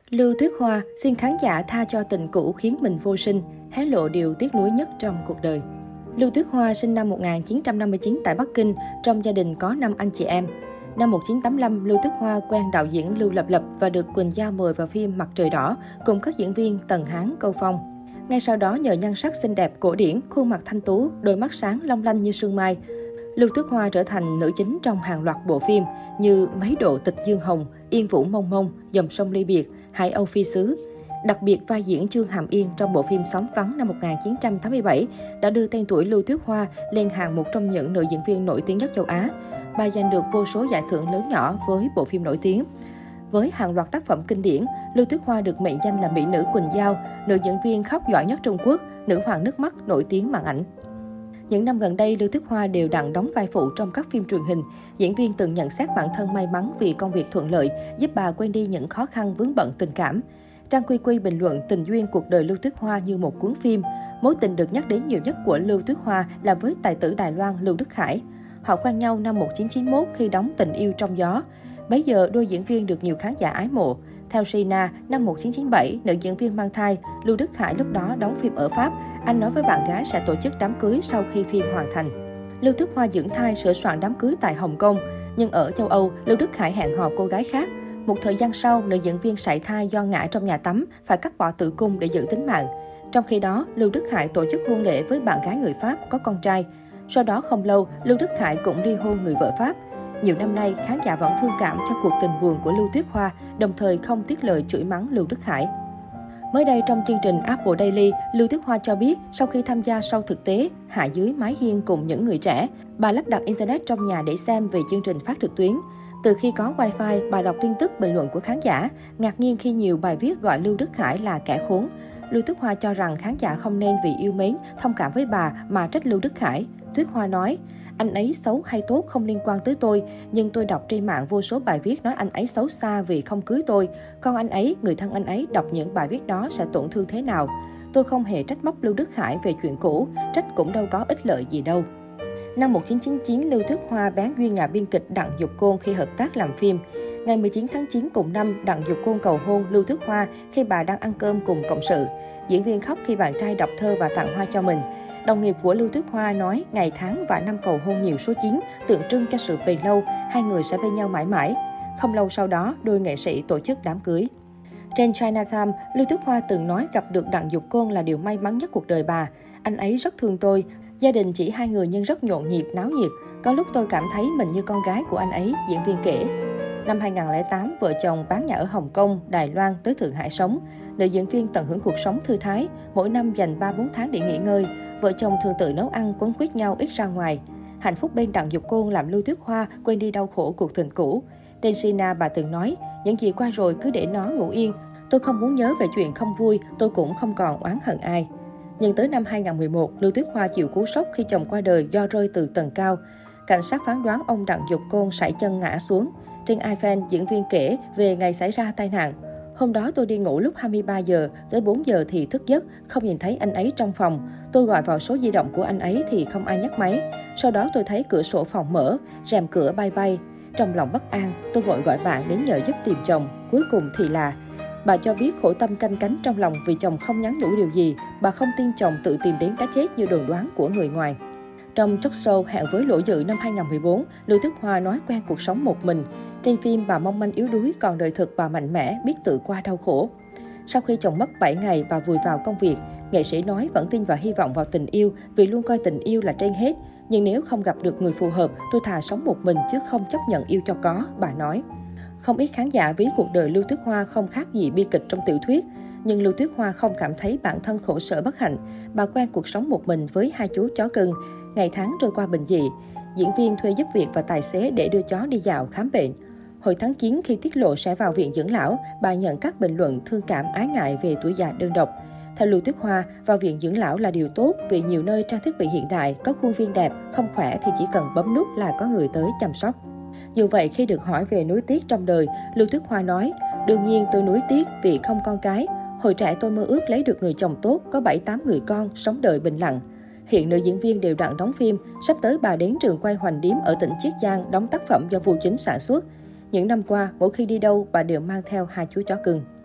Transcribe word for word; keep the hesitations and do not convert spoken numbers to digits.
Lưu Tuyết Hoa xin khán giả tha cho tình cũ khiến mình vô sinh, hé lộ điều tiếc nuối nhất trong cuộc đời. Lưu Tuyết Hoa sinh năm một nghìn chín trăm năm mươi chín tại Bắc Kinh, trong gia đình có năm anh chị em. Năm một nghìn chín trăm tám mươi lăm, Lưu Tuyết Hoa quen đạo diễn Lưu Lập Lập và được Quỳnh Giao mời vào phim Mặt Trời Đỏ cùng các diễn viên Tần Hán, Câu Phong. Ngay sau đó nhờ nhan sắc xinh đẹp cổ điển, khuôn mặt thanh tú, đôi mắt sáng long lanh như sương mai, Lưu Tuyết Hoa trở thành nữ chính trong hàng loạt bộ phim như Mấy độ tịch dương hồng, Yên vũ mông mông, Dòng sông ly biệt, Hải Âu phi xứ. Đặc biệt, vai diễn Trương Hàm Yên trong bộ phim Sóng vắng năm một nghìn chín trăm tám mươi bảy đã đưa tên tuổi Lưu Tuyết Hoa lên hàng một trong những nữ diễn viên nổi tiếng nhất châu Á. Bà giành được vô số giải thưởng lớn nhỏ với bộ phim nổi tiếng. Với hàng loạt tác phẩm kinh điển, Lưu Tuyết Hoa được mệnh danh là mỹ nữ Quỳnh Giao, nữ diễn viên khóc giỏi nhất Trung Quốc, nữ hoàng nước mắt nổi tiếng màn ảnh. Những năm gần đây, Lưu Tuyết Hoa đều đặn đóng vai phụ trong các phim truyền hình. Diễn viên từng nhận xét bản thân may mắn vì công việc thuận lợi, giúp bà quên đi những khó khăn vướng bận tình cảm. Trang Quy Quy bình luận tình duyên cuộc đời Lưu Tuyết Hoa như một cuốn phim. Mối tình được nhắc đến nhiều nhất của Lưu Tuyết Hoa là với tài tử Đài Loan Lưu Đức Khải. Họ quen nhau năm một nghìn chín trăm chín mươi mốt khi đóng Tình yêu trong gió. Bấy giờ, đôi diễn viên được nhiều khán giả ái mộ. Theo Sina, năm một nghìn chín trăm chín mươi bảy, nữ diễn viên mang thai, Lưu Đức Khải lúc đó đóng phim ở Pháp. Anh nói với bạn gái sẽ tổ chức đám cưới sau khi phim hoàn thành. Lưu Tuyết Hoa dưỡng thai sửa soạn đám cưới tại Hồng Kông. Nhưng ở châu Âu, Lưu Đức Khải hẹn hò cô gái khác. Một thời gian sau, nữ diễn viên sảy thai do ngã trong nhà tắm, phải cắt bỏ tử cung để giữ tính mạng. Trong khi đó, Lưu Đức Khải tổ chức hôn lễ với bạn gái người Pháp có con trai. Sau đó không lâu, Lưu Đức Khải cũng ly hôn người vợ Pháp. Nhiều năm nay, khán giả vẫn thương cảm cho cuộc tình buồn của Lưu Tuyết Hoa, đồng thời không tiếc lời chửi mắng Lưu Đức Khải. Mới đây trong chương trình Apple Daily, Lưu Tuyết Hoa cho biết sau khi tham gia show thực tế Hạ dưới mái hiên cùng những người trẻ, bà lắp đặt internet trong nhà để xem về chương trình phát trực tuyến. Từ khi có wifi, bà đọc tin tức bình luận của khán giả, ngạc nhiên khi nhiều bài viết gọi Lưu Đức Khải là kẻ khốn. Lưu Tuyết Hoa cho rằng khán giả không nên vì yêu mến, thông cảm với bà mà trách Lưu Đức Khải. Tuyết Hoa nói, anh ấy xấu hay tốt không liên quan tới tôi, nhưng tôi đọc trên mạng vô số bài viết nói anh ấy xấu xa vì không cưới tôi. Còn anh ấy, người thân anh ấy đọc những bài viết đó sẽ tổn thương thế nào? Tôi không hề trách móc Lưu Đức Khải về chuyện cũ, trách cũng đâu có ích lợi gì đâu. Năm một nghìn chín trăm chín mươi chín, Lưu Tuyết Hoa bén duyên nhà biên kịch Đặng Dục Côn khi hợp tác làm phim. Ngày mười chín tháng chín cùng năm, Đặng Dục Côn cầu hôn Lưu Tuyết Hoa khi bà đang ăn cơm cùng cộng sự. Diễn viên khóc khi bạn trai đọc thơ và tặng hoa cho mình. Đồng nghiệp của Lưu Tuyết Hoa nói ngày tháng và năm cầu hôn nhiều số chín, tượng trưng cho sự bền lâu, hai người sẽ bên nhau mãi mãi. Không lâu sau đó, đôi nghệ sĩ tổ chức đám cưới. Trên Chinatown, Lưu Tuyết Hoa từng nói gặp được Đặng Dục Côn là điều may mắn nhất cuộc đời bà. Anh ấy rất thương tôi. Gia đình chỉ hai người nhưng rất nhộn nhịp, náo nhiệt. Có lúc tôi cảm thấy mình như con gái của anh ấy, diễn viên kể. Năm hai nghìn không trăm lẻ tám, vợ chồng bán nhà ở Hồng Kông, Đài Loan tới Thượng Hải sống. Nữ diễn viên tận hưởng cuộc sống thư thái, mỗi năm dành ba bốn tháng để nghỉ ngơi. Vợ chồng thường tự nấu ăn, quấn quýt nhau ít ra ngoài. Hạnh phúc bên Đặng Dục Côn làm Lưu Tuyết Hoa quên đi đau khổ cuộc tình cũ. Trên Sina, bà từng nói, những gì qua rồi cứ để nó ngủ yên. Tôi không muốn nhớ về chuyện không vui, tôi cũng không còn oán hận ai. Nhưng tới năm hai nghìn không trăm mười một, Lưu Tuyết Hoa chịu cú sốc khi chồng qua đời do rơi từ tầng cao. Cảnh sát phán đoán ông Đặng Dục Côn sải chân ngã xuống. Trên iPhone, diễn viên kể về ngày xảy ra tai nạn. Hôm đó tôi đi ngủ lúc hai mươi ba giờ, tới bốn giờ thì thức giấc, không nhìn thấy anh ấy trong phòng. Tôi gọi vào số di động của anh ấy thì không ai nhấc máy. Sau đó tôi thấy cửa sổ phòng mở, rèm cửa bay bay. Trong lòng bất an, tôi vội gọi bạn đến nhờ giúp tìm chồng. Cuối cùng thì là... Bà cho biết khổ tâm canh cánh trong lòng vì chồng không nhắn nhủ điều gì. Bà không tin chồng tự tìm đến cái chết như đồn đoán của người ngoài. Trong talk show Hẹn với Lỗ Dự năm hai nghìn không trăm mười bốn, Lưu Tuyết Hoa nói quen cuộc sống một mình. Trên phim, bà mong manh yếu đuối, còn đời thực bà mạnh mẽ, biết tự qua đau khổ. Sau khi chồng mất bảy ngày, bà vùi vào công việc. Nghệ sĩ nói vẫn tin và hy vọng vào tình yêu vì luôn coi tình yêu là trên hết. Nhưng nếu không gặp được người phù hợp, tôi thà sống một mình chứ không chấp nhận yêu cho có, bà nói. Không ít khán giả ví cuộc đời Lưu Tuyết Hoa không khác gì bi kịch trong tiểu thuyết. Nhưng Lưu Tuyết Hoa không cảm thấy bản thân khổ sở bất hạnh. Bà quen cuộc sống một mình với hai chú chó cưng. Ngày tháng trôi qua bình dị. Diễn viên thuê giúp việc và tài xế để đưa chó đi dạo, khám bệnh. Hồi tháng chín, khi tiết lộ sẽ vào viện dưỡng lão, bà nhận các bình luận thương cảm ái ngại về tuổi già đơn độc. Theo Lưu Tuyết Hoa, vào viện dưỡng lão là điều tốt vì nhiều nơi trang thiết bị hiện đại, có khuôn viên đẹp, không khỏe thì chỉ cần bấm nút là có người tới chăm sóc. Dù vậy, khi được hỏi về nuối tiếc trong đời, Lưu Tuyết Hoa nói, đương nhiên tôi nuối tiếc vì không con cái. Hồi trẻ tôi mơ ước lấy được người chồng tốt, có bảy tám người con, sống đời bình lặng. Hiện nữ diễn viên đều đặn đóng phim, sắp tới bà đến trường quay Hoành Điếm ở tỉnh Chiết Giang đóng tác phẩm do Vu Chính sản xuất. Những năm qua, mỗi khi đi đâu, bà đều mang theo hai chú chó cưng.